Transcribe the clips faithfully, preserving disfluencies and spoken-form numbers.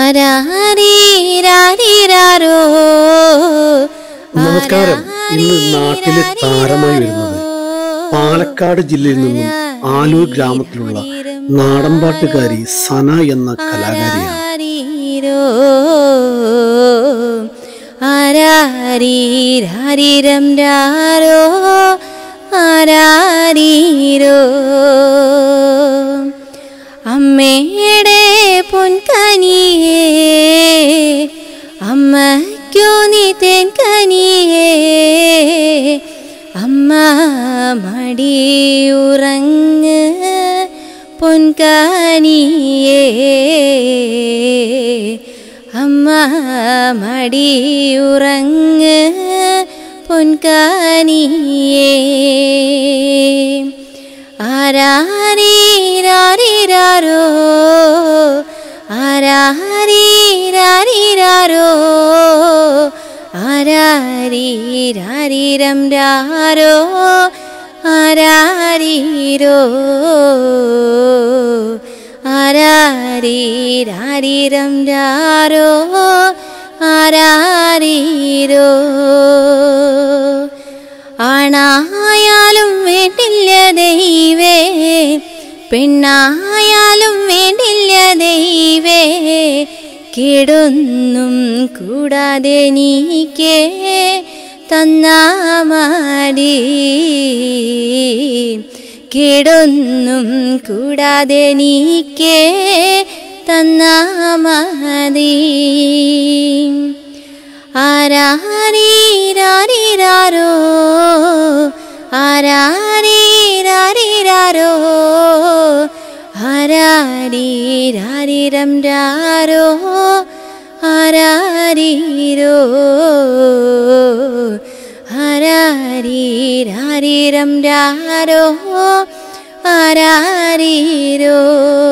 നമസ്കാരം. ഇന്ന് നാട്ടിലെ താരമായി വരുന്നത് പാലക്കാട് ജില്ലയിൽ നിന്നും ആലൂർ ഗ്രാമത്തിലുള്ള നാടൻപാട്ടുകാരി സന എന്ന കലാകാരിയാണ്. ആരാരീരാരിരം രാരോ ആരാരീരോ അമ്മയുടെ പൊൻകനിയേ അമ്മയ്ക്കോ നീ തെൻകനിയേ അമ്മ മടിയുറങ്ങ് പൊൻകനിയേ അമ്മ മടിയുറങ്ങ് പൊൻകനിയേ ആരാരീരാരിരാരോ ആരാരീരാരിരാരോ ആരാരീരാരിരം രാരോ ആരാരീരോ ആരാരീരാരിരം രാരോ ആരാരീരോ ആണായാലും വേണ്ടില്ല ദൈവേ പെണ്ണായാലും വേണ്ടില്ല ദൈവേ കേടൊന്നും കൂടാതെ നീക്കേ തന്നാ മതി കേടൊന്നും കൂടാതെ നീക്കേ തന്നാ മതി ആരാരീരാരിരാരോ ആരാരീരാരിരാരോ ആരാരീരാരിരം രാരോ ആരാരീരോ ആരാരീരാരിരം രാരോ ആരാരീരോ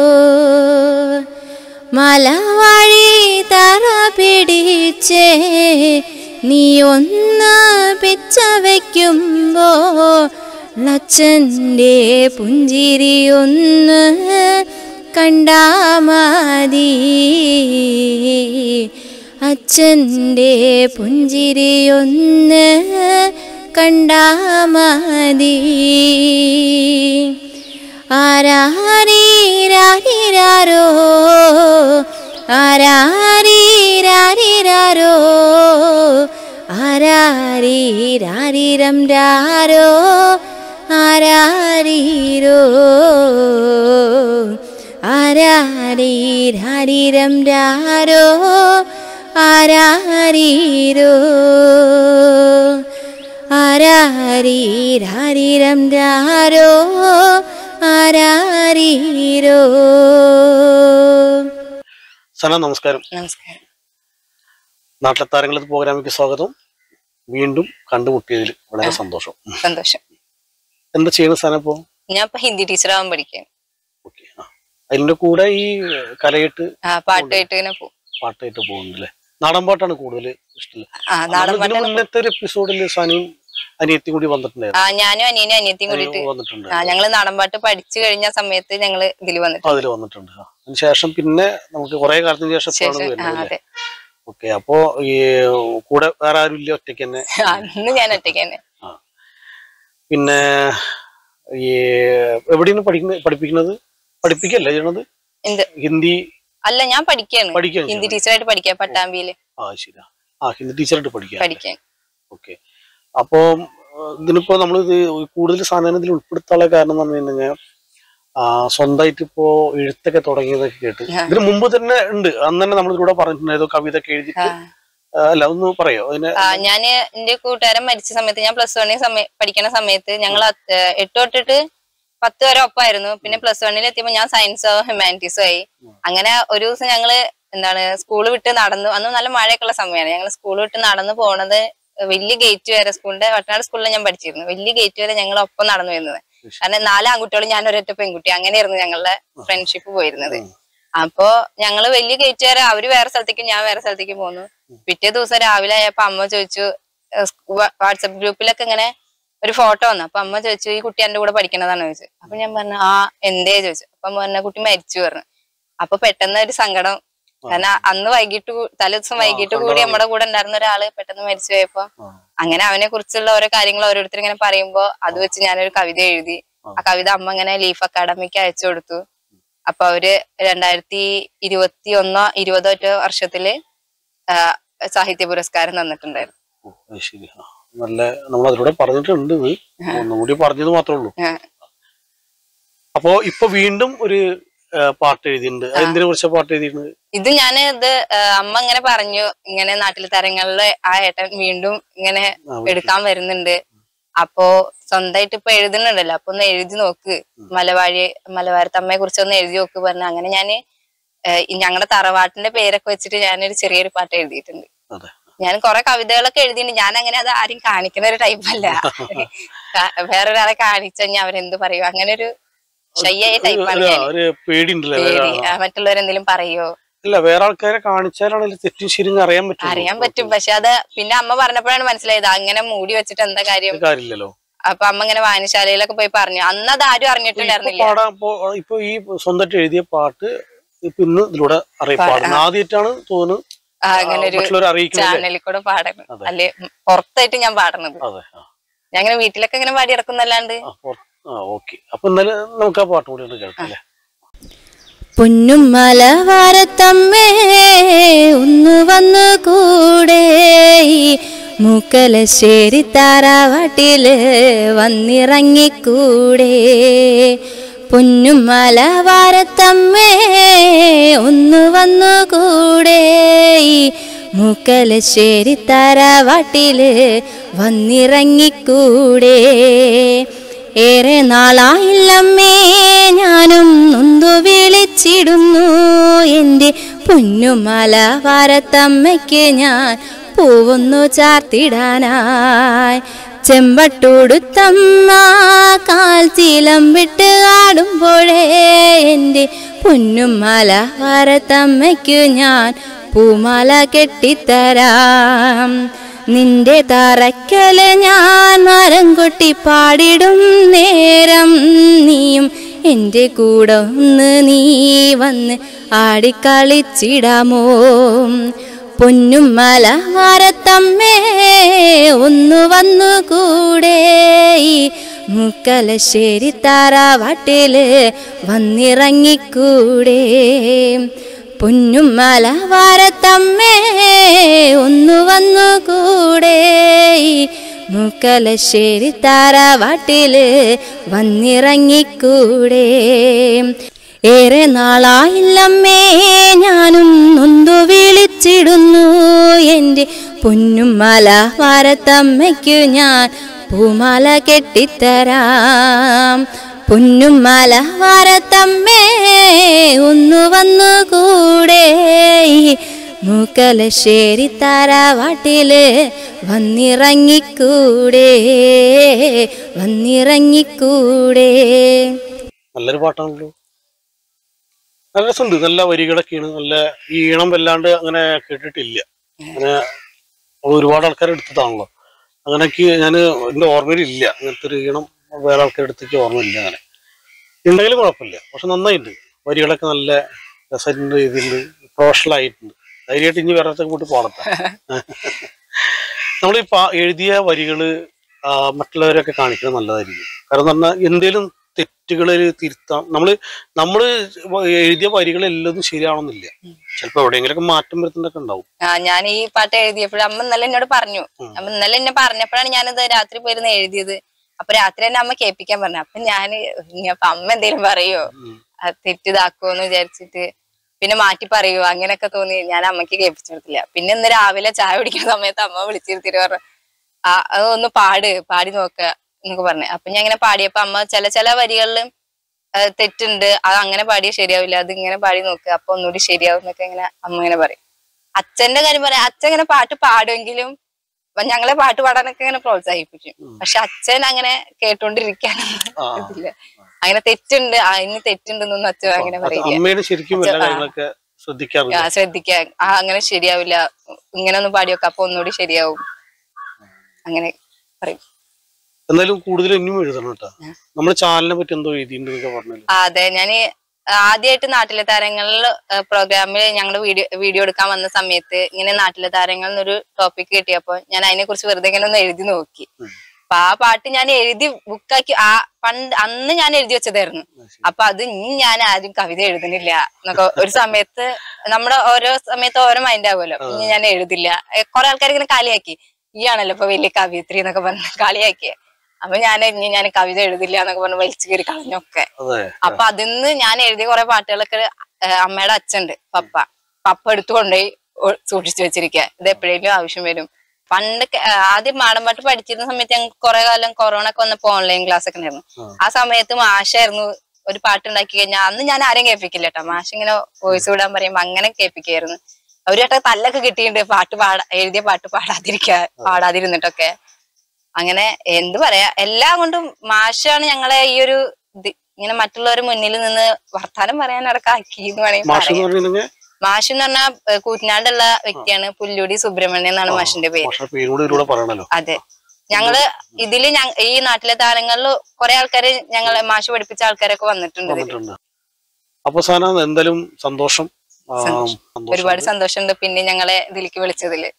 മലവഴി തറ പിടിച്ചേ നീ ഒന്ന് പിച്ച വയ്ക്കുമ്പോ അച്ഛൻ്റെ പുഞ്ചിരിയൊന്ന് കണ്ടാ മതി അച്ഛൻ്റെ പുഞ്ചിരിയൊന്ന് കണ്ടാ മതി ആരാരീരാരിരാരോ ആരാരീരാരിരാരോ ആരാരീരാരിരം രാരോ ആരാരീരോ ആരാരീരാരിരം രാരോ ആരാരീരോ ആരാരീരാരിരം രാരോ ആരാരീരോ. സന, നമസ്കാരം. നമസ്കാരം. നാട്ടിലെ താരങ്ങൾ പ്രോഗ്രാമിലേക്ക് സ്വാഗതം. വീണ്ടും കണ്ടുമുട്ടിയതിൽ വളരെ സന്തോഷം. സന്തോഷം. എന്താ ചെയ്യണ സന ഇപ്പോ? ഞാൻ ഇപ്പൊ ഹിന്ദി ടീച്ചറാവാൻ പഠിക്കാൻ. അതിന്റെ കൂടെ ഈ കലയിട്ട് പാട്ടായിട്ട് ഇങ്ങനെ പോകും. പാട്ടായിട്ട് പോകുന്നുണ്ടല്ലേ? നാടൻ പാട്ടാണ് കൂടുതൽ ഇഷ്ടം. മുന്നത്തെ ഒരു എപ്പിസോഡിൽ സനയും അനിയത്തിയും കൂടി വന്നിട്ടുണ്ടായിരുന്നു. ഞാനും അനിയനും അനിയത്തിയും കൂടിയിട്ട് ഞങ്ങള് നാടൻപാട്ട് പഠിച്ചു കഴിഞ്ഞ സമയത്ത് ഞങ്ങള് ഇതിൽ വന്നിട്ടുണ്ട്. അതിൽ വന്നിട്ടുണ്ട്. അതിനുശേഷം പിന്നെ നമുക്ക് കുറെ കാലത്തിന് ശേഷം ഓക്കെ. അപ്പോ ഈ കൂടെ വേറെ ആരും ഇല്ല, ഒറ്റയ്ക്ക് തന്നെ? അന്ന് ഞാൻ ഒറ്റയ്ക്ക് തന്നെ. പിന്നെ ഈ എവിടെയാണ് പഠിക്കുന്നത്? പഠിപ്പിക്കുന്നത് പഠിപ്പിക്കല്ലേ ചെയ്യണത്? ഹിന്ദി അല്ല, ഞാൻ പഠിക്കാണ്. ഹിന്ദി ടീച്ചറായിട്ട് പഠിക്കാം പട്ടാമ്പിയില്. ആ ശരി. ആ ഹിന്ദി ടീച്ചറായിട്ട് പഠിക്കാം. പഠിക്കാൻ. ഓക്കെ. അപ്പോ ഇതിനിപ്പോ നമ്മൾ ഇത് കൂടുതൽ സാധനം ഇതിൽ ഉൾപ്പെടുത്താനുള്ള കാരണം എന്ന് പറഞ്ഞു കഴിഞ്ഞാൽ സ്വന്തമായിട്ട് ഇപ്പോ എഴുത്തൊക്കെ തുടങ്ങിയതൊക്കെ കേട്ട് ഇതിന് മുമ്പ് തന്നെ ഉണ്ട്. അന്ന് തന്നെ നമ്മൾ ഇതിലൂടെ പറഞ്ഞിട്ടുണ്ടായിരുന്നു, കവിത ഒക്കെ എഴുതിട്ട്. അല്ല, ഒന്ന് പറയോ അതിന്? ഞാന് എന്റെ കൂട്ടുകാരൻ മരിച്ച സമയത്ത്, ഞാൻ പ്ലസ് വണ്ണിൽ പഠിക്കുന്ന സമയത്ത് ഞങ്ങൾ എട്ട് തൊട്ടിട്ട് പത്ത് വരെ ഒപ്പമായിരുന്നു. പിന്നെ പ്ലസ് വണ്ണിൽ എത്തിയപ്പോ ഞാൻ സയൻസോ ഹ്യൂമാനിറ്റീസോ ആയി. അങ്ങനെ ഒരു ദിവസം ഞങ്ങള് എന്താണ് സ്കൂള് വിട്ട് നടന്നു, അന്ന് നല്ല മഴയൊക്കെ ഉള്ള സമയമാണ്. ഞങ്ങൾ സ്കൂൾ വിട്ട് നടന്നു പോണത് വലിയ ഗേറ്റ് വരെ, സ്കൂളിന്റെ വട്ടനാട് സ്കൂളിൽ ഞാൻ പഠിച്ചിരുന്നു, വലിയ ഗേറ്റ് വരെ ഞങ്ങൾ ഒപ്പം നടന്നു വരുന്നത്. കാരണം നാല് ആൺകുട്ടികളും ഞാൻ ഒരൊറ്റ പെൺകുട്ടി, അങ്ങനെയായിരുന്നു ഞങ്ങളുടെ ഫ്രണ്ട്ഷിപ്പ് പോയിരുന്നത്. അപ്പോ ഞങ്ങള് വലിയ ഗേറ്റ് വരെ, അവര് വേറെ സ്ഥലത്തേക്കും ഞാൻ വേറെ സ്ഥലത്തേക്കും പോന്നു. പിറ്റേ ദിവസം രാവിലെ ആയപ്പോ അമ്മ ചോദിച്ചു, വാട്സപ്പ് ഗ്രൂപ്പിലൊക്കെ ഇങ്ങനെ ഒരു ഫോട്ടോ വന്നു. അപ്പൊ അമ്മ ചോദിച്ചു, ഈ കുട്ടി എന്റെ കൂടെ പഠിക്കണതാണോ ചോദിച്ചു. അപ്പൊ ഞാൻ പറഞ്ഞു ആ എന്തേ ചോദിച്ചു. അപ്പൊ അമ്മ പറഞ്ഞ കുട്ടി മരിച്ചു പറഞ്ഞു. അപ്പൊ പെട്ടെന്ന് ഒരു സങ്കടം കാരണം അന്ന് വൈകിട്ട് തലേ ദിവസം വൈകിട്ട് കൂടി നമ്മുടെ കൂടെ ഉണ്ടായിരുന്ന ഒരാള് പെട്ടെന്ന് മരിച്ചു പോയപ്പോ അങ്ങനെ അവനെ കുറിച്ചുള്ള ഓരോ കാര്യങ്ങൾ ഓരോരുത്തർ ഇങ്ങനെ പറയുമ്പോ അത് വെച്ച് ഞാനൊരു കവിത എഴുതി. ആ കവിത അമ്മ ഇങ്ങനെ ലീഫ് അക്കാഡമിക്ക് അയച്ചു കൊടുത്തു. അപ്പൊ അവര് രണ്ടായിരത്തി ഇരുപത്തി ഒന്നോ ഇരുപതോ ഒറ്റ വർഷത്തില് സാഹിത്യ പുരസ്കാരം തന്നിട്ടുണ്ടായിരുന്നു. നല്ല നമ്മൾ അതിലൂടെ പറഞ്ഞിട്ടുണ്ട്, ഒന്നുകൂടി പറഞ്ഞത് മാത്രമേ ഉള്ളൂ. അപ്പോ ഇപ്പൊ വീണ്ടും ഒരു പാട്ട് എഴുതിയിട്ടുണ്ട്. എന്തിനെ കുറിച്ച പാട്ട് എഴുതിയിട്ടുണ്ട്? ഇത് ഞാൻ ഇത് അമ്മ ഇങ്ങനെ പറഞ്ഞു, ഇങ്ങനെ നാട്ടിലെ തരങ്ങളില് ആ ഏട്ടൻ വീണ്ടും ഇങ്ങനെ എടുക്കാൻ വരുന്നുണ്ട്, അപ്പോ സ്വന്തമായിട്ട് ഇപ്പൊ എഴുതുന്നുണ്ടല്ലോ, അപ്പൊ ഒന്ന് എഴുതി നോക്ക്, മലവാഴി മലവാരത്തമ്മയെ കുറിച്ച് ഒന്ന് എഴുതി നോക്ക് പറഞ്ഞു. അങ്ങനെ ഞാന് ഞങ്ങളുടെ തറവാട്ടിന്റെ പേരൊക്കെ വെച്ചിട്ട് ഞാനൊരു ചെറിയൊരു പാട്ട് എഴുതിയിട്ടുണ്ട്. ഞാൻ കുറെ കവിതകളൊക്കെ എഴുതിയിട്ടുണ്ട്. ഞാൻ അങ്ങനെ അത് ആരും കാണിക്കുന്ന ഒരു ടൈപ്പല്ല. വേറൊരാളെ കാണിച്ചു കഴിഞ്ഞാൽ അവരെന്ത് പറയും, അങ്ങനെ ഒരു ഷൈയായ ടൈപ്പാണ്. മറ്റുള്ളവരെന്തെങ്കിലും പറയോ? ഇല്ല, വേറെ ആൾക്കാരെ കാണിച്ചാലാണെങ്കിൽ തെറ്റും ശരിയും അറിയാൻ പറ്റും അറിയാൻ പറ്റും പക്ഷെ അത് പിന്നെ അമ്മ പറഞ്ഞപ്പോഴാണ് മനസ്സിലായത് അങ്ങനെ മൂടി വെച്ചിട്ട് എന്താ കാര്യം. കാര്യമില്ലല്ലോ. അപ്പൊ അമ്മ ഇങ്ങനെ വായനശാലയിലൊക്കെ പോയി പറഞ്ഞു. അന്ന് അത് ആരും അറിഞ്ഞിട്ടുണ്ടായിരുന്നില്ല. ഇപ്പൊ ഈ സ്വന്തമായിട്ട് എഴുതിയ പാട്ട് ഇപ്പൊ ഇന്ന് ഇതിലൂടെ അറിയപ്പാടുന്നു, ആദ്യമായിട്ടാണ് തോന്നുന്നു അങ്ങനെ ഒരു ചാനലിൽ കൂടെ പാടുന്നത്, അല്ലെ പുറത്തായിട്ട് ഞാൻ പാടുന്നത്. ഞാൻ ഇങ്ങനെ വീട്ടിലൊക്കെ ഇങ്ങനെ പാടി ഇറക്കുന്നല്ലാണ്ട്. അപ്പൊ ഇന്നലെ നമുക്ക് ആ പാട്ട് കൂടി ഒന്ന് കേൾക്കാം. പൊന്നും മലവാരത്തമ്മേ ഒന്ന് വന്നു കൂടെ, മുക്കലശ്ശേരി താറാവാട്ടില് വന്നിറങ്ങിക്കൂടെ. പൊന്നും മലവാരത്തമ്മേ ഒന്ന് വന്നു കൂടെ, മുക്കലശ്ശേരി താറാവാട്ടില് വന്നിറങ്ങിക്കൂടെ. ഏറെ നാളായില്ലമ്മേ ഞാനും നൊന്തു വിളിച്ചിടുന്നു, എൻ്റെ പൊന്നുമലവാരത്തമ്മയ്ക്ക് ഞാൻ പൂവൊന്നു ചാർത്തിടാനായി. ചെമ്പട്ടൂടുത്തമ്മ കാൽ ചീലം വിട്ട് ആടുമ്പോഴേ എൻ്റെ പൊന്നുമലവാരത്തമ്മയ്ക്ക് ഞാൻ പൂമാല കെട്ടിത്തരാം. നിന്റെ തറയ്ക്കല് ഞാൻ മരം കൊട്ടി പാടിടും നേരം, നീയും എൻ്റെ കൂടെ ഒന്ന് നീ വന്ന് ആടിക്കളിച്ചിടാമോ. പൊന്നും മലവാരത്തമ്മേ ഒന്ന് വന്നു കൂടെ, മുക്കലശ്ശേരി താറാവാട്ടില് വന്നിറങ്ങിക്കൂടെ. പൊന്നും മലവാരത്തമ്മേ ഒന്ന് വന്നു കൂടെ, മുക്കലശ്ശേരി താറാവാട്ടില് വന്നിറങ്ങിക്കൂടെ. ഏറെ നാളായില്ലമ്മേ ഞാനും നൊന്തു വിളിച്ചിടുന്നു, എൻ്റെ പൊന്നും മലവാരത്തമ്മയ്ക്കു ഞാൻ പൂമാല കെട്ടിത്തരാം. പൊന്നും മലവാരത്തമ്മേ ഒന്ന് വന്നു കൂടെ, മുക്കലശ്ശേരി താറാവാട്ടില് വന്നിറങ്ങിക്കൂടെ, വന്നിറങ്ങിക്കൂടെ. നല്ലൊരു പാട്ടാണല്ലോ, നല്ല രസമുണ്ട്. നല്ല വരികളൊക്കെയാണ്, നല്ല ഈണം വല്ലാണ്ട് അങ്ങനെ കേട്ടിട്ടില്ല. അങ്ങനെ ഒരുപാട് ആൾക്കാർ എടുത്തതാണല്ലോ. അങ്ങനെയൊക്കെ ഞാൻ എൻ്റെ ഓർമ്മയിലില്ല, അങ്ങനത്തെ ഒരു ഈണം വേറെ ആൾക്കാരെടുത്തേക്ക് ഓർമ്മയില്ല. അങ്ങനെ ഉണ്ടെങ്കിലും കുഴപ്പമില്ല, പക്ഷെ നന്നായിട്ടുണ്ട്. വരികളൊക്കെ നല്ല രസമായിട്ടുണ്ട്, ഇതിണ്ട് പ്രൊഫഷണൽ ആയിട്ടുണ്ട്. ധൈര്യമായിട്ട് ഇനി വേറെ കൂട്ടി പോകണത്തെ. നമ്മൾ ഈ എഴുതിയ വരികള് മറ്റുള്ളവരൊക്കെ കാണിക്കുന്നത് നല്ലതായിരിക്കും. കാരണം എന്ന് പറഞ്ഞാൽ എന്തേലും തെറ്റുകൾ തിരുത്താം. നമ്മള് നമ്മള് എഴുതിയ വരികൾ എല്ലാം ശരിയാവണമെന്നില്ല, ചിലപ്പോ എവിടെയെങ്കിലൊക്കെ മാറ്റം വരുത്തുന്നൊക്കെ ഉണ്ടാവും. ആ ഞാൻ ഈ പാട്ട് എഴുതിയപ്പോഴും അമ്മ ഇന്നലെ എന്നോട് പറഞ്ഞു. അമ്മ ഇന്നലെ എന്നെ പറഞ്ഞപ്പോഴാണ് ഞാനിത് രാത്രി പോയിരുന്ന് എഴുതിയത്. അപ്പൊ രാത്രി തന്നെ അമ്മ കേൾപ്പിക്കാൻ പറഞ്ഞു. അപ്പൊ ഞാന് അപ്പൊ അമ്മ എന്തേലും പറയോ, തെറ്റിതാക്കുമെന്ന് വിചാരിച്ചിട്ട് പിന്നെ മാറ്റി പറയുവോ അങ്ങനെയൊക്കെ തോന്നി ഞാൻ അമ്മയ്ക്ക് കേൾപ്പിച്ചെടുത്തില്ല. പിന്നെ ഇന്ന് രാവിലെ ചായ കുടിക്കുന്ന സമയത്ത് അമ്മ വിളിച്ചിരുത്തിട്ട് പറഞ്ഞു, ആ അതൊന്ന് പാട് പാടി നോക്ക എന്നൊക്കെ പറഞ്ഞു. അപ്പൊ ഞാൻ ഇങ്ങനെ പാടിയപ്പോ അമ്മ ചില ചില വരികളിൽ തെറ്റുണ്ട്, അത് അങ്ങനെ പാടിയ ശരിയാവില്ല, അത് ഇങ്ങനെ പാടി നോക്കുക, അപ്പൊ ഒന്നുകൂടി ശരിയാവും എന്നൊക്കെ ഇങ്ങനെ അമ്മ ഇങ്ങനെ പറയും. അച്ഛന്റെ കാര്യം പറയാം, അച്ഛൻ ഇങ്ങനെ പാട്ട് പാടുമെങ്കിലും ഞങ്ങളെ പാട്ട് പാടാനൊക്കെ ഇങ്ങനെ പ്രോത്സാഹിപ്പിക്കും. പക്ഷെ അച്ഛൻ അങ്ങനെ കേട്ടോണ്ടിരിക്കാനൊന്നും ഇതില്ല. അങ്ങനെ തെറ്റുണ്ട്, ഇനി തെറ്റുണ്ടെന്നൊന്നും അച്ഛൻ അങ്ങനെ പറയില്ല. ശ്രദ്ധിക്കാ ആ അങ്ങനെ ശരിയാവില്ല, ഇങ്ങനെ ഒന്ന് പാടിയൊക്കെ അപ്പൊ ഒന്നുകൂടി ശരിയാവും അങ്ങനെ പറയും. എന്തായാലും കൂടുതൽ ഇനിയും എഴുതണം കേട്ടോ. നമ്മുടെ ചാനലിനെ പറ്റി എന്തോ എഴുതിയിട്ടുണ്ടെന്നൊക്കെ പറഞ്ഞു. അതെ, ഞാന് ആദ്യമായിട്ട് നാട്ടിലെ താരങ്ങളിൽ പ്രോഗ്രാമിൽ ഞങ്ങളുടെ വീഡിയോ വീഡിയോ എടുക്കാൻ വന്ന സമയത്ത് ഇങ്ങനെ നാട്ടിലെ താരങ്ങൾ എന്നൊരു ടോപ്പിക് കിട്ടിയപ്പോ ഞാൻ അതിനെ കുറിച്ച് വെറുതെ ഇങ്ങനെ ഒന്ന് എഴുതി നോക്കി. അപ്പൊ ആ പാട്ട് ഞാൻ എഴുതി ബുക്കാക്കി, ആ പണ്ട് അന്ന് ഞാൻ എഴുതി വെച്ചതായിരുന്നു. അപ്പൊ അത് ഇനി ഞാൻ ആരും കവിത എഴുതുന്നില്ല എന്നൊക്കെ ഒരു സമയത്ത് നമ്മുടെ ഓരോ സമയത്ത് ഓരോ മൈൻഡ് ആകുമല്ലോ. ഇനി ഞാൻ എഴുതില്ല. കുറെ ആൾക്കാർ ഇങ്ങനെ കളിയാക്കി, ഈ ആണല്ലോ ഇപ്പൊ വലിയ കവിയത്രി എന്നൊക്കെ പറഞ്ഞ് കളിയാക്കിയ. അപ്പൊ ഞാൻ ഇനി ഞാൻ കവിത എഴുതില്ല എന്നൊക്കെ പറഞ്ഞ് വലിച്ചു കയറി കളഞ്ഞൊക്കെ. അപ്പൊ അതിന്ന് ഞാൻ എഴുതിയ കുറെ പാട്ടുകളൊക്കെ അമ്മയുടെ അച്ഛണ്ട് പപ്പ പപ്പ എടുത്തുകൊണ്ടുപോയി സൂക്ഷിച്ചു വെച്ചിരിക്കുക. ഇത് എപ്പോഴേലും ആവശ്യം വരും. പണ്ട് ആദ്യം മാടമ്പാട്ട് പഠിച്ചിരുന്ന സമയത്ത് ഞങ്ങൾക്ക് കുറെ കാലം കൊറോണ ഒക്കെ വന്നപ്പോ ഓൺലൈൻ ക്ലാസ് ഒക്കെ ഉണ്ടായിരുന്നു. ആ സമയത്ത് മാഷായിരുന്നു ഒരു പാട്ട് ഉണ്ടാക്കി കഴിഞ്ഞാൽ അന്ന് ഞാൻ ആരെയും കേൾപ്പിക്കില്ല കേട്ടോ. മാഷ് ഇങ്ങനെ വോയിസ് വിടാൻ പറയുമ്പോ അങ്ങനെ കേൾപ്പിക്കായിരുന്നു. ഒരു വട്ടം തല്ലൊക്കെ കിട്ടിയിട്ടുണ്ട് പാട്ട് പാടാ എഴുതിയ പാട്ട് പാടാതിരിക്ക പാടാതിരുന്നിട്ടൊക്കെ. അങ്ങനെ എന്ത് പറയാ, എല്ലാം കൊണ്ടും മാഷാണ് ഞങ്ങളെ ഈ ഒരു ഇങ്ങനെ മറ്റുള്ളവരുടെ മുന്നിൽ നിന്ന് വർത്താനം പറയാനടക്കം ആക്കി എന്ന് വേണമെങ്കിൽ പറയാം. മാഷ് എന്ന് പറഞ്ഞാൽ കൂറ്റനാടുള്ള വ്യക്തിയാണ്. പുല്ലൂടി സുബ്രഹ്മണ്യൻ എന്നാണ് മാഷിന്റെ പേര്. അതെ, ഞങ്ങള് ഇതില് ഈ നാട്ടിലെ താരങ്ങളിൽ കുറെ ആൾക്കാര് ഞങ്ങളെ മാഷ് പഠിപ്പിച്ച ആൾക്കാരൊക്കെ വന്നിട്ടുണ്ട്. അവസാനം എന്തായാലും സന്തോഷം, ഒരുപാട് സന്തോഷമുണ്ട് പിന്നെ ഞങ്ങളെ ഇതിലേക്ക് വിളിച്ചതില്.